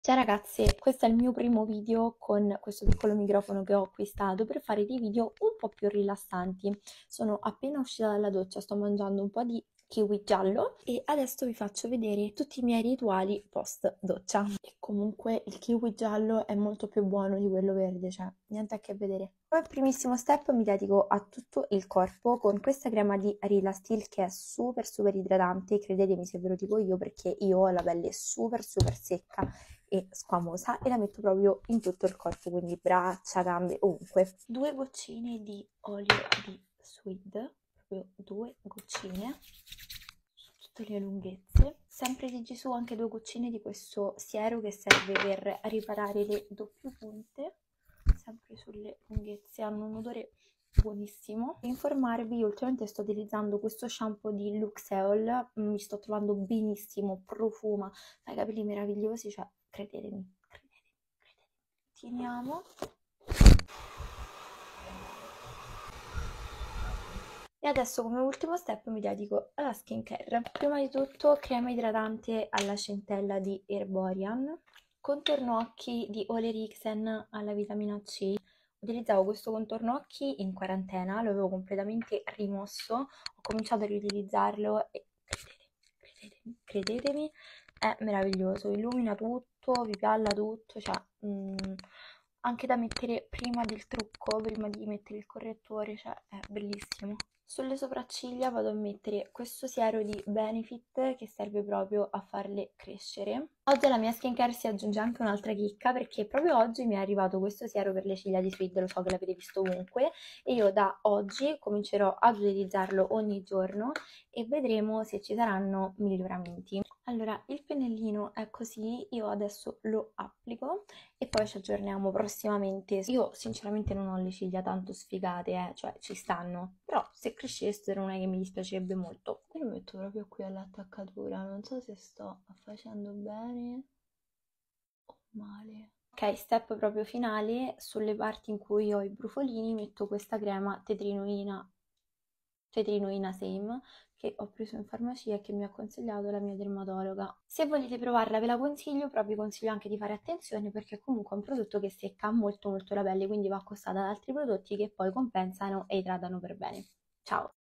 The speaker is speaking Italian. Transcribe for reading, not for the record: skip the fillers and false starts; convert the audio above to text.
Ciao ragazze, questo è il mio primo video con questo piccolo microfono che ho acquistato per fare dei video un po' più rilassanti. Sono appena uscita dalla doccia, sto mangiando un po' di kiwi giallo e adesso vi faccio vedere tutti i miei rituali post doccia. E comunque il kiwi giallo è molto più buono di quello verde, cioè niente a che vedere. Come primissimo step mi dedico a tutto il corpo con questa crema di Rilastil che è super idratante, credetemi se ve lo dico io perché io ho la pelle super secca e squamosa e la metto proprio in tutto il corpo, quindi braccia, gambe, ovunque. Due goccine di olio di Swede, proprio due goccine su tutte le lunghezze. Sempre di Gesù anche due goccine di questo siero che serve per riparare le doppie punte, sempre sulle lunghezze, hanno un odore buonissimo. Per informarvi, io ultimamente sto utilizzando questo shampoo di Luxeol, mi sto trovando benissimo, profuma, ha i capelli meravigliosi, cioè credetemi. Teniamo. E adesso come ultimo step mi dedico alla skincare. Prima di tutto crema idratante alla centella di Herborian, contorno occhi di Olerixen alla vitamina C. Utilizzavo questo contorno occhi in quarantena, lo avevo completamente rimosso, ho cominciato a riutilizzarlo e credetemi, è meraviglioso, illumina tutto, vi pialla tutto, cioè anche da mettere prima del trucco, prima di mettere il correttore, cioè è bellissimo. Sulle sopracciglia vado a mettere questo siero di Benefit che serve proprio a farle crescere. Oggi alla mia skincare si aggiunge anche un'altra chicca perché proprio oggi mi è arrivato questo siero per le ciglia di Sweet, lo so che l'avete visto ovunque e io da oggi comincerò ad utilizzarlo ogni giorno e vedremo se ci saranno miglioramenti. Allora, il pennellino è così, io adesso lo applico e poi ci aggiorniamo prossimamente. Io sinceramente non ho le ciglia tanto sfigate, cioè ci stanno, però se crescessero non è che mi dispiacerebbe molto. Io lo metto proprio qui all'attaccatura, non so se sto facendo bene o male. Ok, step proprio finale, sulle parti in cui ho i brufolini metto questa crema Tetrinoina Same che ho preso in farmacia e che mi ha consigliato la mia dermatologa. Se volete provarla ve la consiglio, però vi consiglio anche di fare attenzione perché comunque è un prodotto che secca molto la pelle, quindi va accostata ad altri prodotti che poi compensano e idratano per bene. Ciao!